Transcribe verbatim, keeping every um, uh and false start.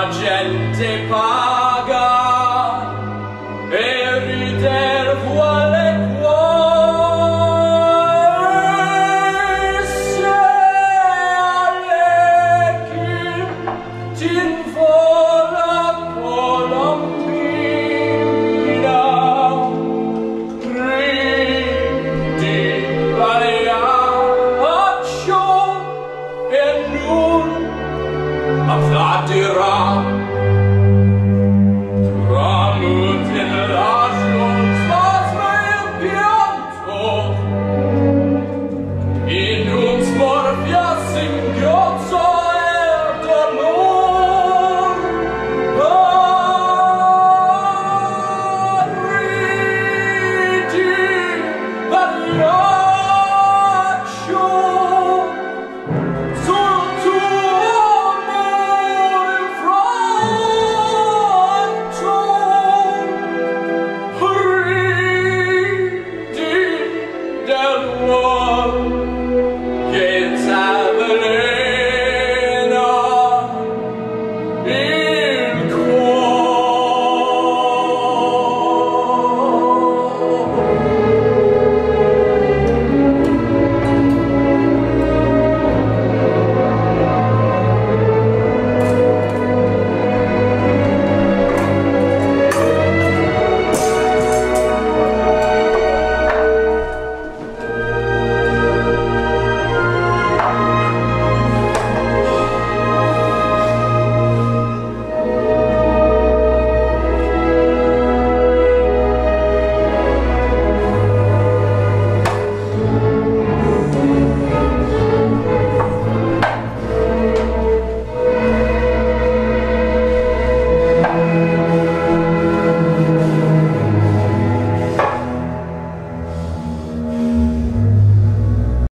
la gente paga e rider vuole cuore se alleghi t'invola colombina ridi Pagliaccio e nun applaudirà tramute l'asino spasma il pianto in un smorfia singhiozzo e d'amor ridi Pagliaccio sul tuo amore infranto ridi del uomo che t'avvelena.